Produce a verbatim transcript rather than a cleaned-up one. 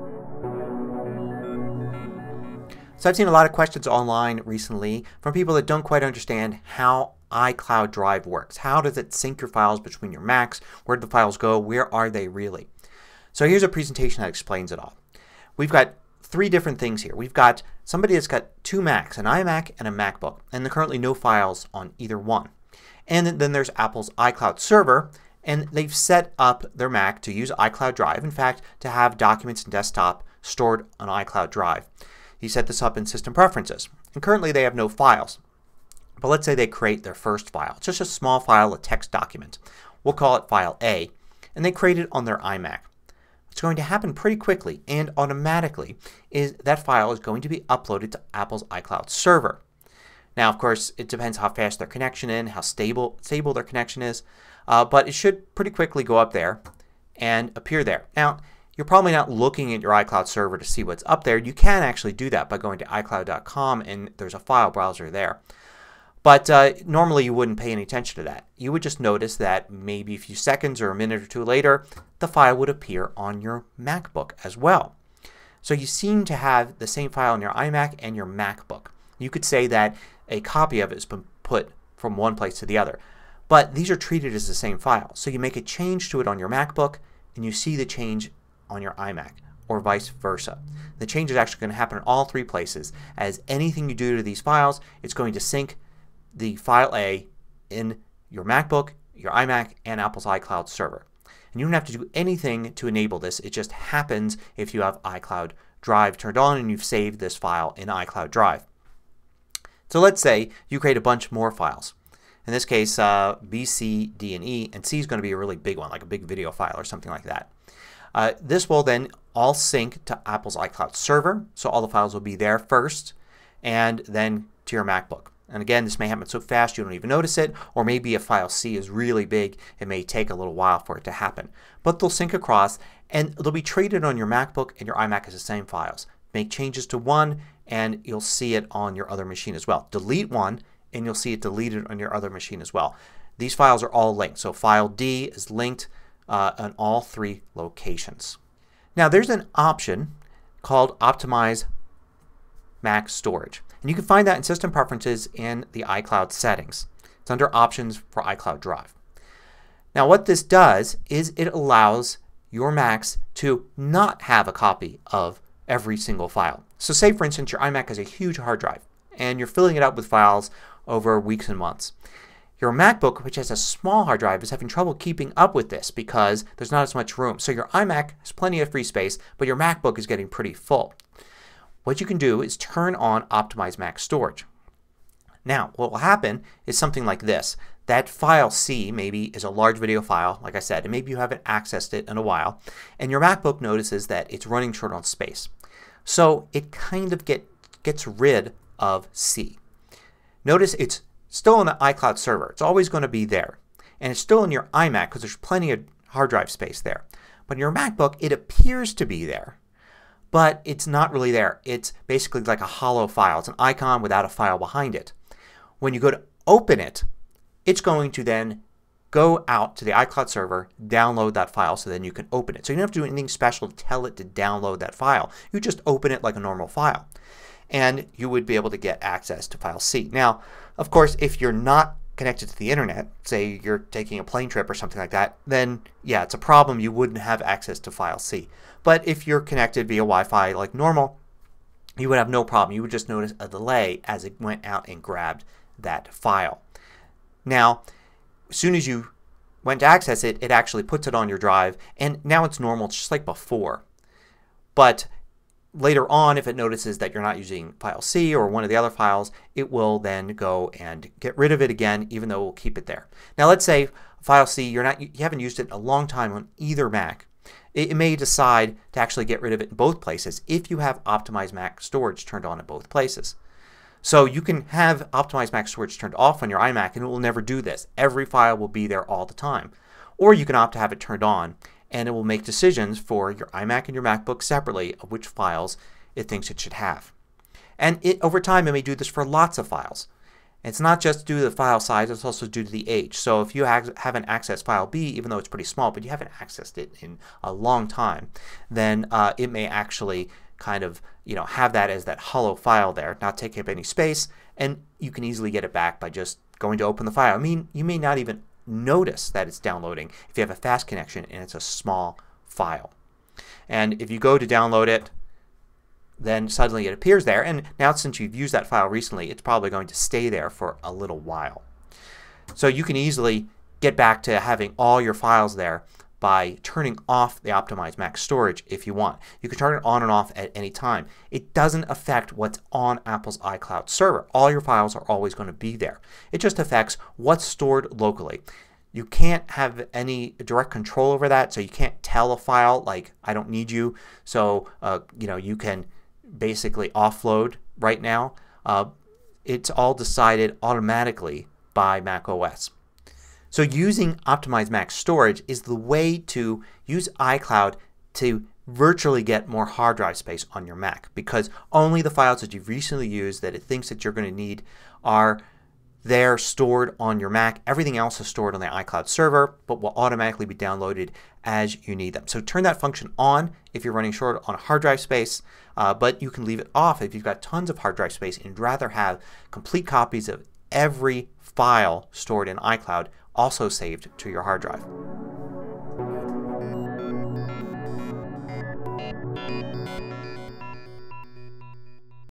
So I've seen a lot of questions online recently from people that don't quite understand how iCloud Drive works. How does it sync your files between your Macs? Where do the files go? Where are they really? So here's a presentation that explains it all. We've got three different things here. We've got somebody that's got two Macs, an iMac and a MacBook, and there are currently no files on either one. And then there's Apple's iCloud server, and they've set up their Mac to use iCloud Drive. In fact, to have documents and desktop stored on iCloud Drive. You set this up in System Preferences. And currently they have no files. But let's say they create their first file. It's just a small file, a text document. We'll call it File A. And they create it on their iMac. What's going to happen pretty quickly and automatically is that file is going to be uploaded to Apple's iCloud server. Now, of course, it depends how fast their connection is, how stable, stable their connection is. Uh, but it should pretty quickly go up there and appear there. Now, you're probably not looking at your iCloud server to see what's up there. You can actually do that by going to i cloud dot com and there's a file browser there. But uh, normally you wouldn't pay any attention to that. You would just notice that maybe a few seconds or a minute or two later the file would appear on your MacBook as well. So you seem to have the same file on your iMac and your MacBook. You could say that a copy of it has been put from one place to the other. But these are treated as the same file. So you make a change to it on your MacBook and you see the change on your iMac or vice versa. The change is actually going to happen in all three places. As anything you do to these files, it's going to sync the file A in your MacBook, your iMac, and Apple's iCloud server. And you don't have to do anything to enable this. It just happens if you have iCloud Drive turned on and you've saved this file in iCloud Drive. So let's say you create a bunch more files. In this case uh, B, C, D, and E. And C is going to be a really big one, like a big video file or something like that. Uh, this will then all sync to Apple's iCloud server. So all the files will be there first and then to your MacBook. And again, this may happen so fast you don't even notice it. Or maybe if file C is really big it may take a little while for it to happen. But they'll sync across and they'll be treated on your MacBook and your iMac as the same files. Make changes to one and you'll see it on your other machine as well. Delete one and you'll see it deleted on your other machine as well. These files are all linked. So file D is linked uh, on all three locations. Now there's an option called Optimize Mac Storage. And you can find that in System Preferences in the iCloud settings. It's under Options for iCloud Drive. Now what this does is it allows your Macs to not have a copy of every single file. So say for instance your iMac has a huge hard drive and you're filling it up with files over weeks and months. Your MacBook, which has a small hard drive, is having trouble keeping up with this because there's not as much room. So your iMac has plenty of free space but your MacBook is getting pretty full. What you can do is turn on Optimize Mac Storage. Now what will happen is something like this. That file C maybe is a large video file, like I said, and maybe you haven't accessed it in a while. And your MacBook notices that it's running short on space. So it kind of get, gets rid of C. Notice it's still on the iCloud server. It's always going to be there. And it's still in your iMac because there's plenty of hard drive space there. But in your MacBook it appears to be there. But it's not really there. It's basically like a hollow file. It's an icon without a file behind it. When you go to open it, it's going to then go out to the iCloud server, download that file so then you can open it. So you don't have to do anything special to tell it to download that file. You just open it like a normal file. And you would be able to get access to file C. Now, of course, if you're not connected to the internet, say you're taking a plane trip or something like that, then yeah, it's a problem. You wouldn't have access to file C. But if you're connected via Wi-Fi like normal, you would have no problem. You would just notice a delay as it went out and grabbed that file. Now, as soon as you went to access it, it actually puts it on your drive and now it's normal. It's just like before. But later on, if it notices that you're not using file C or one of the other files, it will then go and get rid of it again, even though it will keep it there. Now let's say file C, you're not, you haven't used it in a long time on either Mac. It may decide to actually get rid of it in both places if you have Optimize Mac Storage turned on in both places. So you can have Optimize Mac Storage turned off on your iMac and it will never do this. Every file will be there all the time. Or you can opt to have it turned on and it will make decisions for your iMac and your MacBook separately of which files it thinks it should have. And it, over time it may do this for lots of files. It's not just due to the file size, it's also due to the age. So if you haven't accessed file B, even though it's pretty small, but you haven't accessed it in a long time, then uh, it may actually kind of you know have that as that hollow file there, not take up any space, and you can easily get it back by just going to open the file. I mean, you may not even notice that it's downloading if you have a fast connection and it's a small file. And if you go to download it, then suddenly it appears there, and now since you've used that file recently it's probably going to stay there for a little while. So you can easily get back to having all your files there by turning off the optimized Mac storage if you want. You can turn it on and off at any time. It doesn't affect what's on Apple's iCloud server. All your files are always going to be there. It just affects what's stored locally. You can't have any direct control over that, so you can't tell a file like I don't need you, so uh, you know you can basically offload right now. Uh, it's all decided automatically by Mac O S. So using optimized Mac storage is the way to use iCloud to virtually get more hard drive space on your Mac, because only the files that you've recently used that it thinks that you're going to need are there stored on your Mac. Everything else is stored on the iCloud server but will automatically be downloaded as you need them. So turn that function on if you're running short on hard drive space, uh, but you can leave it off if you've got tons of hard drive space and you'd rather have complete copies of every file stored in iCloud also saved to your hard drive.